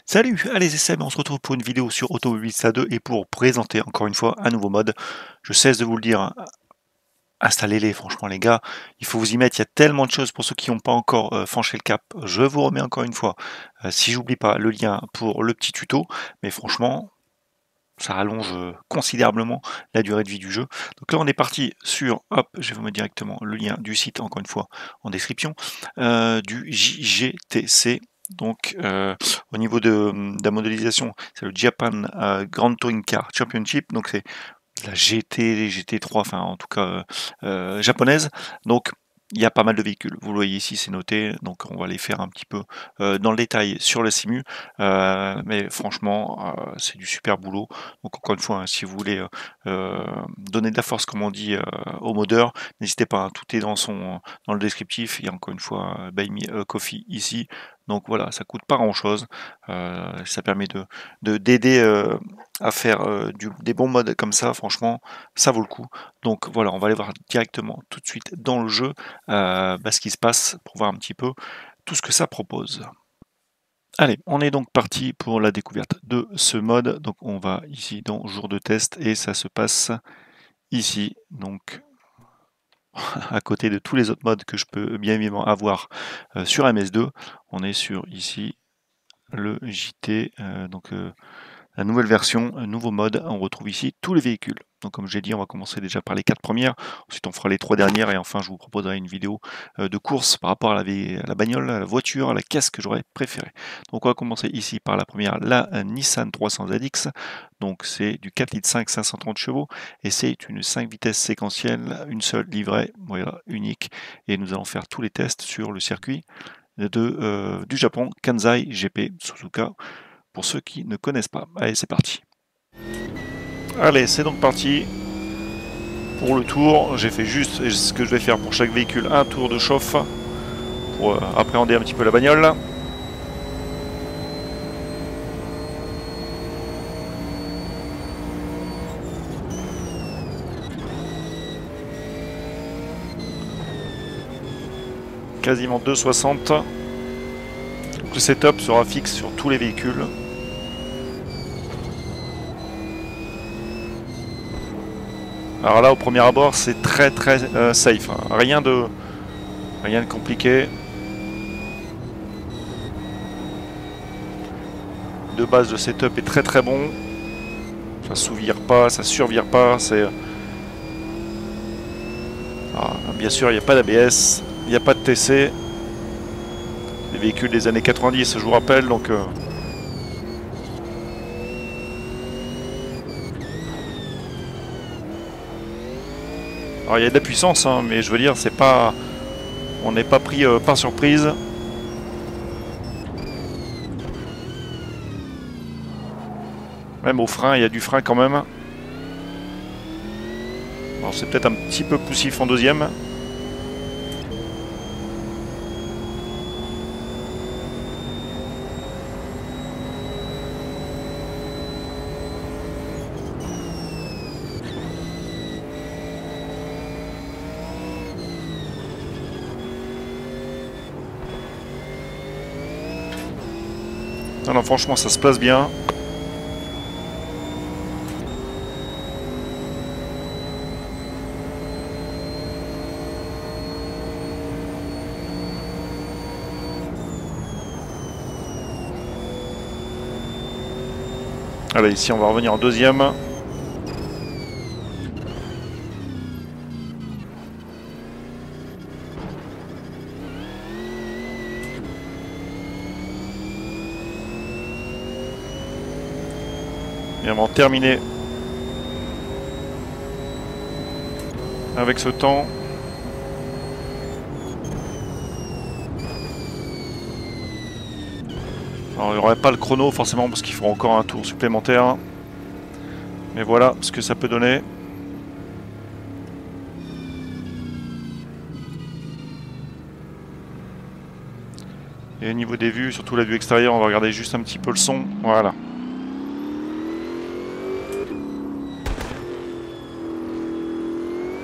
Salut, allez c'est Seb, on se retrouve pour une vidéo sur Automobilista 2 et pour présenter encore une fois un nouveau mode. Je cesse de vous le dire, hein, installez-les franchement les gars, il faut vous y mettre, il y a tellement de choses pour ceux qui n'ont pas encore franchi le cap. Je vous remets encore une fois, si j'oublie pas, le lien pour le petit tuto, mais franchement, ça rallonge considérablement la durée de vie du jeu. Donc là on est parti sur, hop, je vais vous mettre directement le lien du site encore une fois en description, du JGTC. Donc au niveau de la modélisation, c'est le Japan Grand Touring Car Championship, donc c'est la GT, GT3, enfin en tout cas japonaise. Donc il y a pas mal de véhicules. Vous le voyez ici, c'est noté. Donc on va les faire un petit peu dans le détail sur la simu. Mais franchement, c'est du super boulot. Donc encore une fois, hein, si vous voulez donner de la force, comme on dit, au modeur, n'hésitez pas. Hein, tout est dans le descriptif. Il y a encore une fois Buy Me a Coffee ici. Donc voilà, ça coûte pas grand chose. Ça permet d'aider à faire des bons modes comme ça, franchement, ça vaut le coup. Donc voilà, on va aller voir directement tout de suite dans le jeu ce qui se passe pour voir un petit peu tout ce que ça propose. Allez, on est donc parti pour la découverte de ce mode. Donc on va ici dans jour de test et ça se passe ici. Donc à côté de tous les autres modes que je peux bien évidemment avoir sur MS2, on est sur ici le JT, la nouvelle version, un nouveau mode, on retrouve ici tous les véhicules. Donc comme j'ai dit, on va commencer déjà par les 4 premières, ensuite on fera les 3 dernières et enfin je vous proposerai une vidéo de course par rapport à la bagnole, à la voiture, à la caisse que j'aurais préféré. Donc on va commencer ici par la première, la Nissan 300ZX. Donc c'est du 4 litres 5, 530 chevaux et c'est une 5 vitesses séquentielle, une seule livrée, voilà, unique. Et nous allons faire tous les tests sur le circuit du Japon, Kansai GP Suzuka, pour ceux qui ne connaissent pas. Allez, c'est parti. Allez, c'est donc parti pour le tour. J'ai fait juste ce que je vais faire pour chaque véhicule, un tour de chauffe pour appréhender un petit peu la bagnole. Quasiment 2,60. Le setup sera fixe sur tous les véhicules. Alors là, au premier abord, c'est très safe. Hein. Rien de compliqué. De base, le setup est très bon. Ça sous-vire pas, ça survire pas. Bien sûr, il n'y a pas d'ABS, il n'y a pas de TC. Les véhicules des années 90, je vous rappelle, donc alors il y a de la puissance, hein, mais je veux dire, c'est pas, on n'est pas pris par surprise. Même au frein, il y a du frein quand même. Alors c'est peut-être un petit peu poussif en deuxième. Non, franchement, ça se place bien. Allez, ici, on va revenir en deuxième. Et on va en terminer avec ce temps. Alors il n'y aurait pas le chrono forcément parce qu'il faut encore un tour supplémentaire. Mais voilà ce que ça peut donner. Et au niveau des vues, surtout la vue extérieure, on va regarder juste un petit peu le son. Voilà.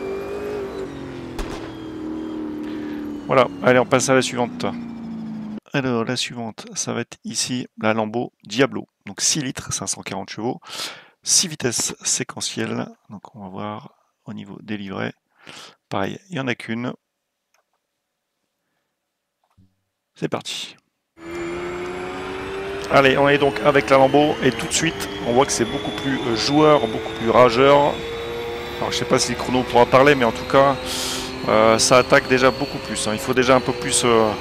Voilà, allez on passe à la suivante. Alors, la suivante, ça va être ici la Lambo Diablo. Donc 6 litres, 540 chevaux, 6 vitesses séquentielles. Donc on va voir au niveau des livrets. Pareil, il n'y en a qu'une. C'est parti. Allez, on est donc avec la Lambo et tout de suite, on voit que c'est beaucoup plus joueur, beaucoup plus rageur. Alors je sais pas si le chrono pourra parler, mais en tout cas, ça attaque déjà beaucoup plus. Hein. Il faut déjà un peu plus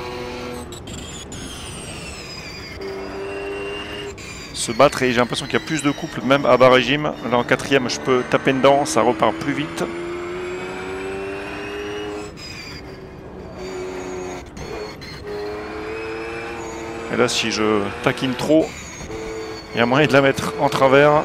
se battre et j'ai l'impression qu'il y a plus de couples, même à bas régime. Là en quatrième, je peux taper dedans, ça repart plus vite. Et là, si je taquine trop, il y a moyen de la mettre en travers.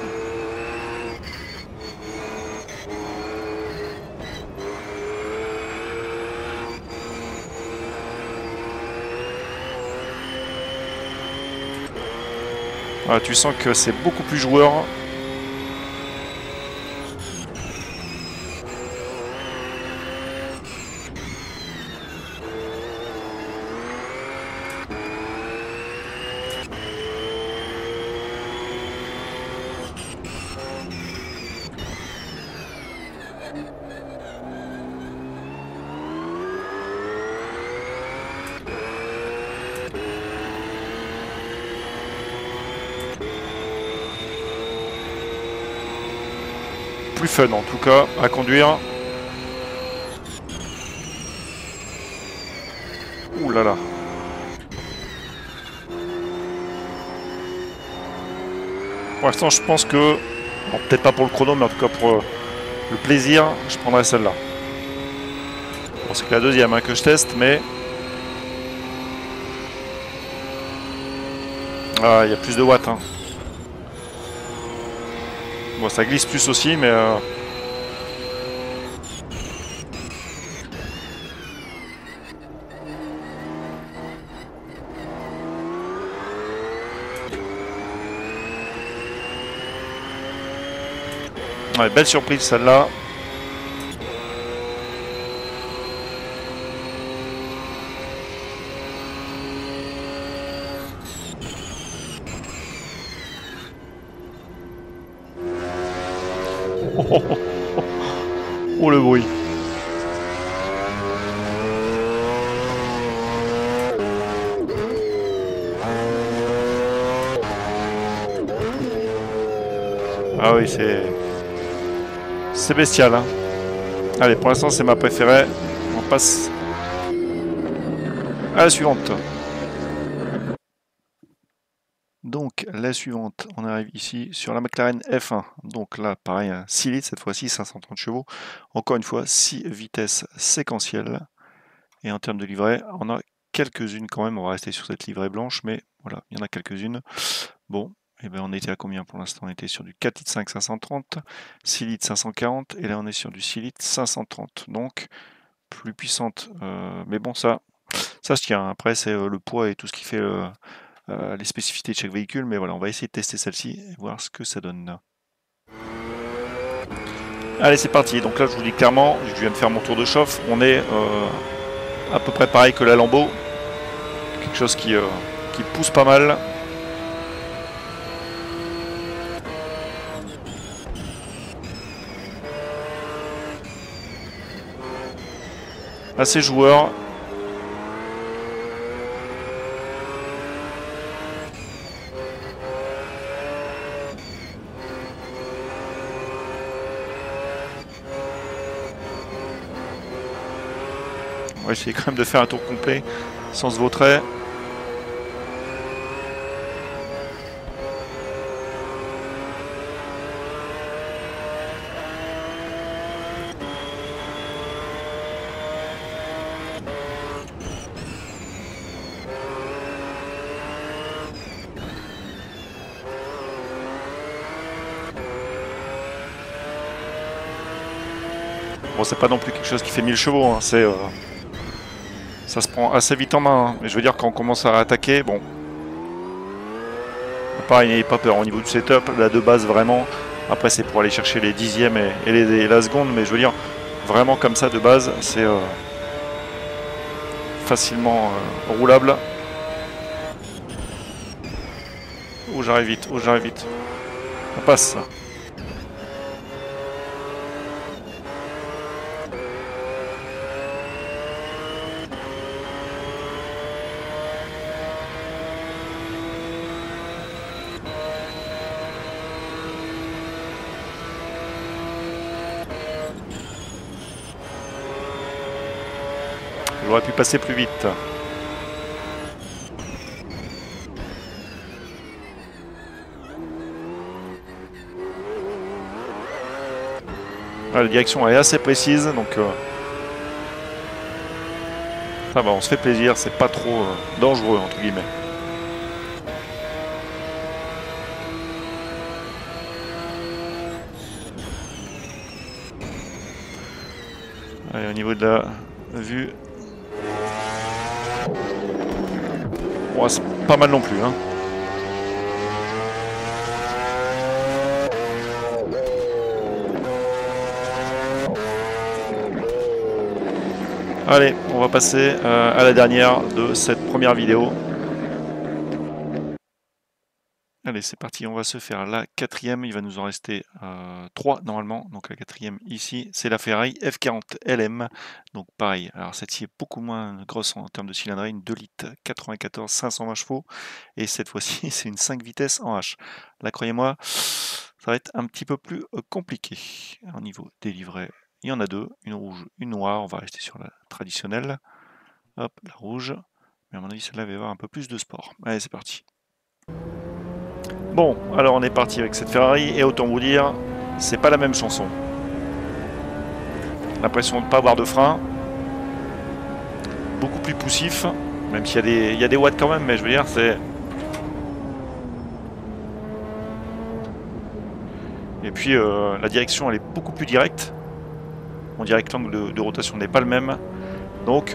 Voilà, tu sens que c'est beaucoup plus joueur. Plus fun en tout cas à conduire. Ouh là là. Pour l'instant, je pense que, bon, peut-être pas pour le chrono, mais en tout cas pour le plaisir, je prendrai celle-là. Bon, c'est que la deuxième hein, que je teste, mais ah, il y a plus de watts. Hein. Bon, ça glisse plus aussi, mais ouais, belle surprise celle-là. Oh le bruit. Ah oui, c'est bestial. Hein. Allez, pour l'instant, c'est ma préférée. On passe à la suivante. Donc, la suivante, on arrive ici sur la McLaren F1. Donc là, pareil, 6 litres cette fois-ci, 530 chevaux. Encore une fois, 6 vitesses séquentielles. Et en termes de livret, on a quelques-unes quand même. On va rester sur cette livrée blanche, mais voilà, il y en a quelques-unes. Bon, et ben on était à combien pour l'instant? On était sur du 4 litres 5, 530, 6 litres 540, et là on est sur du 6 litres 530. Donc, plus puissante. Mais bon, ça se tient. Après, c'est le poids et tout ce qui fait les spécificités de chaque véhicule. Mais voilà, on va essayer de tester celle-ci et voir ce que ça donne. Allez, c'est parti. Donc là, je vous dis clairement, je viens de faire mon tour de chauffe. On est à peu près pareil que la Lambo. Quelque chose qui pousse pas mal. Assez joueur. On va essayer quand même de faire un tour complet sans se vautrer. Bon, c'est pas non plus quelque chose qui fait 1000 chevaux, hein. Ça se prend assez vite en main. Hein. Mais je veux dire, quand on commence à attaquer, bon. Pareil, n'ayez pas peur au niveau du setup, là de base vraiment. Après, c'est pour aller chercher les dixièmes et la seconde, mais je veux dire, vraiment comme ça de base, c'est facilement roulable. Oh, j'arrive vite, oh, j'arrive vite. On passe ça. J'aurais pu passer plus vite. La direction est assez précise, donc ça va, on se fait plaisir, c'est pas trop dangereux entre guillemets. Allez, au niveau de la vue, bon, c'est pas mal non plus, hein. Allez, on va passer à la dernière de cette première vidéo. Allez, c'est parti, on va se faire la quatrième. Il va nous en rester 3 normalement. Donc la quatrième ici, c'est la Ferrari F40 LM. Donc pareil, alors celle-ci est beaucoup moins grosse en termes de cylindrée, une 2 litres 94, 520 chevaux. Et cette fois-ci, c'est une 5 vitesses en H. Là, croyez-moi, ça va être un petit peu plus compliqué. Au niveau des livrets, il y en a 2, une rouge, une noire. On va rester sur la traditionnelle. Hop, la rouge. Mais à mon avis, celle-là va y avoir un peu plus de sport. Allez, c'est parti. Bon, alors on est parti avec cette Ferrari, et autant vous dire, c'est pas la même chanson. L'impression de ne pas avoir de frein. Beaucoup plus poussif, même s'il y a des watts quand même, mais je veux dire, c'est... Et puis la direction, elle est beaucoup plus directe. On dirait que l'angle de rotation n'est pas le même. Donc...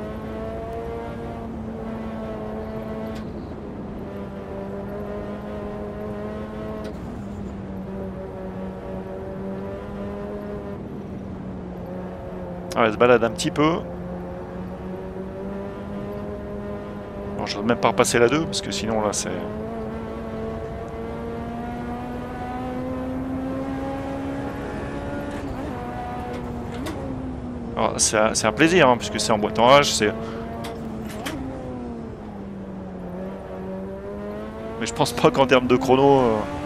Ah, elle se balade un petit peu. Bon, je ne vais même pas repasser la 2, parce que sinon là c'est... C'est un plaisir, hein, puisque c'est en boîte en H, c'est... Mais je pense pas qu'en termes de chrono...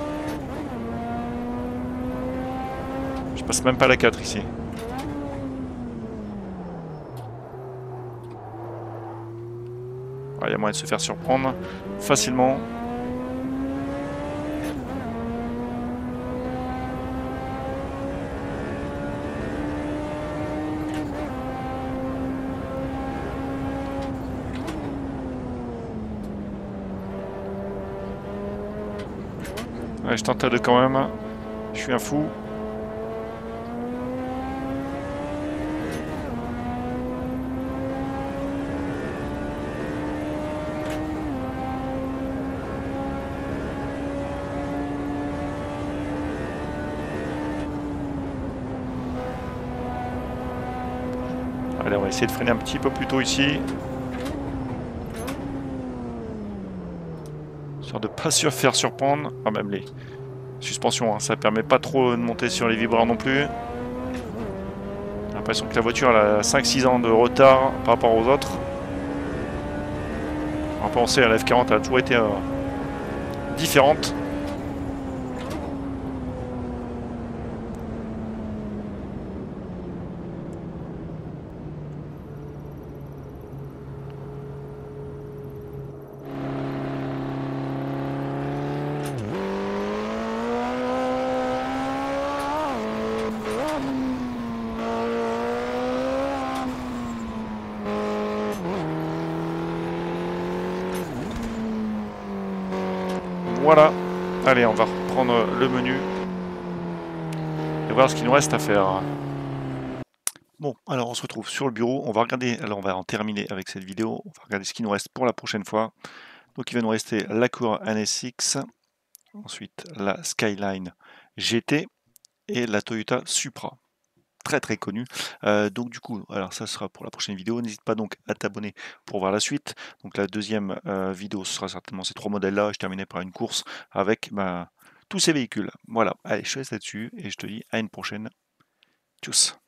Je passe même pas la 4 ici. Il y a moyen de se faire surprendre facilement. Ouais, je tente à 2 quand même. Je suis un fou. Allez, on va essayer de freiner un petit peu plus tôt ici. Histoire de pas se faire surprendre. Ah, même les suspensions, hein, ça permet pas trop de monter sur les vibreurs non plus. J'ai l'impression que la voiture elle a 5-6 ans de retard par rapport aux autres. On va penser à la F40, elle a toujours été différente. Voilà, allez, on va reprendre le menu et voir ce qu'il nous reste à faire. Bon, alors on se retrouve sur le bureau, on va regarder, alors on va en terminer avec cette vidéo, on va regarder ce qu'il nous reste pour la prochaine fois. Donc il va nous rester la Acura NSX, ensuite la Skyline GT et la Toyota Supra. très très connu. Donc du coup, alors ça sera pour la prochaine vidéo. N'hésite pas donc à t'abonner pour voir la suite. Donc la deuxième vidéo, ce sera certainement ces trois modèles-là. Je terminerai par une course avec tous ces véhicules. Voilà, allez, je te laisse là-dessus et je te dis à une prochaine. Tchuss.